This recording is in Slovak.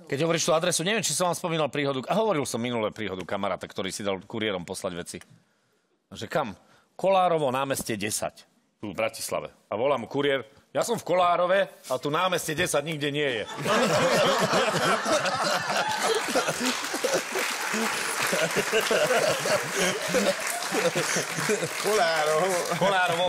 Keď hovoríš tú adresu, neviem, či som vám spomínal príhodu. A hovoril som minulé príhodu kamaráta, ktorý si dal kuriérom poslať veci. Že kam? Kolárovo námestie 10. Tu v Bratislave. A volá mu kuriér. Ja som v Kolárove a tu námestie 10 nikde nie je. Kolárovo.